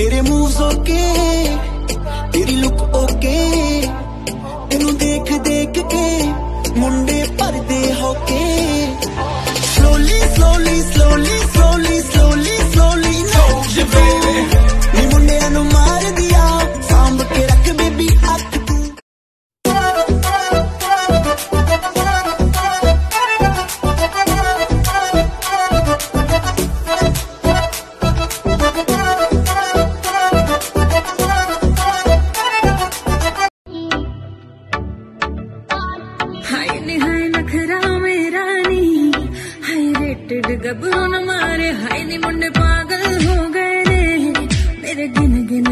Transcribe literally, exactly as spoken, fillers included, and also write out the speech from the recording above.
तेरे moves okay, तेरी look okay, तेनू देख देख के मुंडे भरदे होके। Slowly slowly slowly slowly slowly slowly no baby, नी मुंडिया नू मार दिया सांभ के रख बेबी अख तू। हाय नी हाय नखरा मेरा नी, हाय रेटेड गबरू न मारे, हाय नी मुंडे पागल हो गए रे मेरे गिन गिन